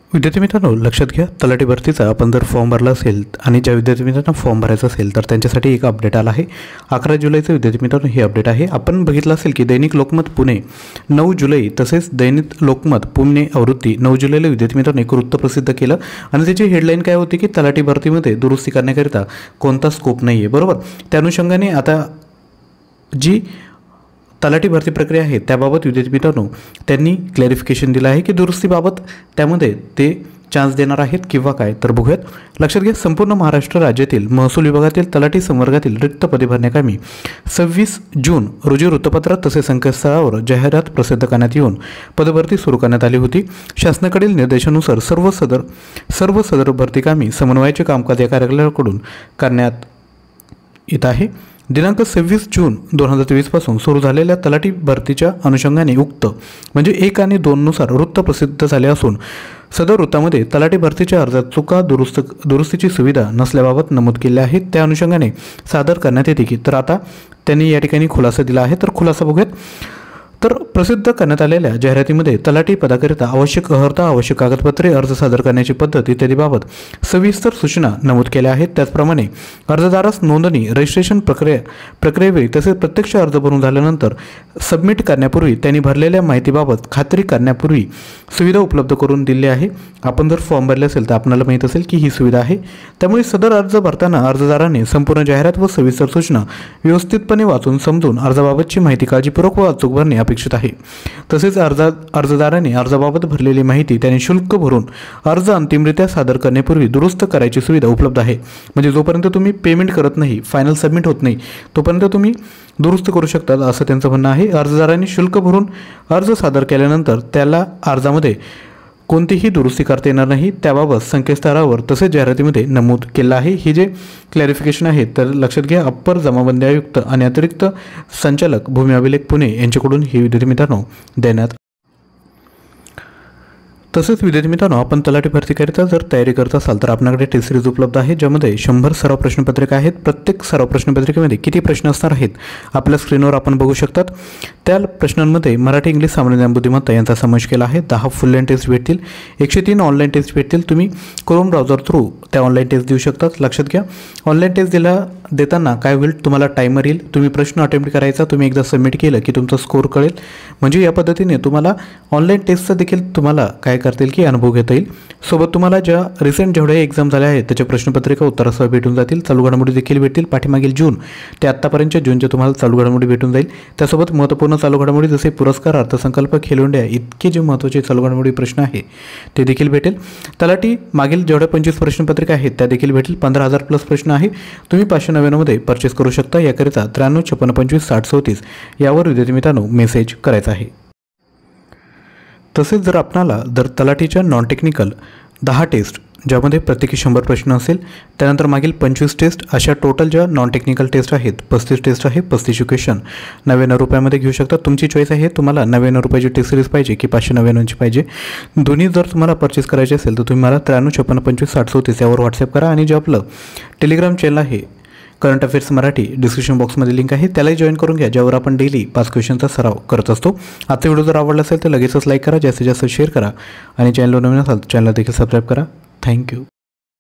विद्यार्थी मित्रांनो, लक्षात घ्या, तलाठी भरतीचा आपण जर फॉर्म भरला असेल आणि ज्या विद्यार्थी मित्रांनो फॉर्म भरायचा असेल तर त्यांच्यासाठी एक अपडेट आला आहे. 11 जुलैचं विद्यार्थी मित्रांनो हे अपडेट आहे. आपण बघितलं असेल की दैनिक लोकमत पुणे 9 जुलै तसेच दैनिक लोकमत पुणे आवृत्ती 9 जुलैला विद्यार्थी मित्रांनो एक वृत्त प्रसिद्ध केलं आणि त्याची हेडलाईन काय होती की तलाठी भरतीमध्ये दुरुस्ती करण्याकरिता कोणता स्कोप नाही आहे. बरोबर, त्या अनुषंगाने आता जी तलाठी भरती प्रक्रिया आहे त्याबाबत विद्यार्थी मित्रांनो त्यांनी क्लॅरिफिकेशन दिलं आहे की दुरुस्तीबाबत त्यामध्ये ते चान्स देणार आहेत किंवा काय, तर बघूयात. लक्षात घ्या, संपूर्ण महाराष्ट्र राज्यातील महसूल विभागातील तलाठी संवर्गातील रिक्त पदे भरण्याकामी 26 जून रोजी वृत्तपत्रात तसेच संकेतस्थळावर जाहिरात प्रसिद्ध करण्यात येऊन पदभरती सुरू करण्यात आली होती. शासनाकडील निर्देशानुसार सर्व सदर भरतीकामी समन्वयाचे कामकाज या कार्यालयाकडून करण्यात येत आहे. दिनांक 26 जून 2023 पासून सुरू झालेल्या तलाठी भरतीच्या अनुषंगाने उक्त म्हणजे 1 आणि 2 नुसार वृत्त प्रसिद्ध झाले असून सदर वृत्तामध्ये तलाठी भरतीच्या अर्जात चुका दुरुस्तीची सुविधा नसल्याबाबत नमूद केले आहे. त्या अनुषंगाने सादर करण्यात येते की तर आता त्यांनी या ठिकाणी खुलासा दिला आहे. तर खुलासा बघूयात. तर प्रसिद्ध करण्यात आलेल्या जाहिरातीमध्ये तलाठी पदाकरिता आवश्यक अर्हता, आवश्यक कागदपत्रे, अर्ज सादर करण्याची पद्धत इत्यादीबाबत सविस्तर सूचना नमूद केल्या आहेत. त्याचप्रमाणे अर्जदारास नोंदणी रजिस्ट्रेशन प्रक्रियेवेळी तसेच प्रत्यक्ष अर्ज भरून झाल्यानंतर सबमिट करण्यापूर्वी त्यांनी भरलेल्या माहितीबाबत खात्री करण्यापूर्वी सुविधा उपलब्ध करून दिली आहे. आपण जर फॉर्म भरले असेल तर आपल्याला माहीत असेल की ही सुविधा आहे. त्यामुळे सदर अर्ज भरताना अर्जदाराने संपूर्ण जाहिरात व सविस्तर सूचना व्यवस्थितपणे वाचून समजून अर्जाबाबतची माहिती काळजीपूर्वक व अचूक भरणे अपेक्षित आहे. तसेच अर्जदाराने अर्जाबाबत भरलेली माहिती त्याने शुल्क भरून अर्ज अंतिमरित्या सादर करण्यापूर्वी दुरुस्त करायची सुविधा उपलब्ध आहे. म्हणजे जोपर्यंत तुम्ही पेमेंट करत नाही, फायनल सबमिट होत नाही, तोपर्यंत तुम्ही दुरुस्त करू शकता असं त्यांचं म्हणणं आहे. अर्जदारांनी शुल्क भरून अर्ज सादर केल्यानंतर त्याला अर्जामध्ये कोणतीही दुरुस्ती करता येणार नाही. त्याबाबत संकेतस्थळावर तसेच जाहिरातीमध्ये नमूद केलं आहे. ही जे क्लॅरिफिकेशन आहे तर लक्षात घ्या, अप्पर जमाबंदी आयुक्त आणि अतिरिक्त संचालक भूमी अभिलेख पुणे यांच्याकडून ही विद्यार्थी मित्रांनो देण्यात. तसेच विद्यार्थी मित्रांनो आपण तलाठी भरतीकरिता जर तयारी करत असाल तर आपल्याकडे टेस्ट सिरीज उपलब्ध आहे ज्यामध्ये 100 सराव प्रश्नपत्रिका आहेत. प्रत्येक सराव प्रश्नपत्रिकेमध्ये किती प्रश्न असणार आहेत आपल्या स्क्रीनवर आपण बघू शकतात. त्या प्रश्नांमध्ये मराठी, इंग्लिश, सामान्य ज्ञान, बुद्धिमत्ता यांचा समावेश केला आहे. 10 फुल लेंथ टेस्ट भेटतील, 103 ऑनलाईन टेस्ट भेटतील. तुम्ही क्रोम ब्राउझर थ्रू त्या ऑनलाईन टेस्ट देऊ शकतात. लक्षात घ्या, ऑनलाईन टेस्ट देताना काय होईल, तुम्हाला टायमर येईल. तुम्ही प्रश्न अटेम्प्ट करायचा, तुम्ही एकदा सबमिट केलं की तुमचा स्कोर कळेल. म्हणजे या पद्धतीने तुम्हाला ऑनलाईन टेस्टचा देखील तुम्हाला काय करता येईल की अनुभव घेता येईल. सोबत तुम्हाला ज्या रिसेंट जेवढ्या एक्झाम झाल्या आहेत त्याच्या प्रश्नपत्रिका उत्तरासह भेटून जातील. चालू घडामोडी देखील भेटतील. पाठीमागील जून ते आत्तापर्यंतच्या जूनच्या तुम्हाला चालू घडामोडी भेटून जाईल. त्यासोबत महत्त्वपूर्ण चालू घडामोडी जसे पुरस्कार, अर्थसंकल्प, खेलो इंडिया इतके जे महत्त्वाचे चालू घडामोडी प्रश्न आहे ते देखील भेटेल. तलाठी मागील जेवढ्या 25 प्रश्नपत्रिका आहेत त्या देखील भेटेल. 15,000 प्लस प्रश्न आहे. तुम्ही 599 परचेस करू शकता. याकरिता 93 56 25 60 34 यावर विद्यार्थी मित्रांनो मेसेज करायचा आहे. तसेच जर आपणाला तलाठीच्या नॉन टेक्निकल 10 टेस्ट ज्यामध्ये प्रत्येकी 100 प्रश्न असेल, त्यानंतर मागील 25 टेस्ट अशा टोटल ज्या नॉन टेक्निकल टेस्ट आहेत 35 टेस्ट आहे. 35 क्वेश्चन 99 रुपयामध्ये घेऊ शकता. तुमची चॉईस आहे, तुम्हाला 99 रुपयाची टेस्ट सिरीज पाहिजे की 599ची पाहिजे. दोन्ही जर तुम्हाला परचेस करायचे असेल तर तुम्ही मला 93 56 25 60 34 यावर व्हॉट्सअप करा आणि जे आपलं टेलिग्राम चॅनल आहे करंट अफेअर्स मराठी डिस्क्रिप्शन बॉक्समध्ये लिंक आहे, त्यालाही जॉईन करून घ्या, ज्यावर आपण डेली 5 क्वेश्चनचा सराव करत असतो. आजचा व्हिडिओ जर आवडला असेल तर लगेचच लाईक करा, जास्तीत जास्त शेअर करा आणि चॅनलवर नवीन असाल तर चॅनलला देखील सबस्क्राईब करा. थँक्यू.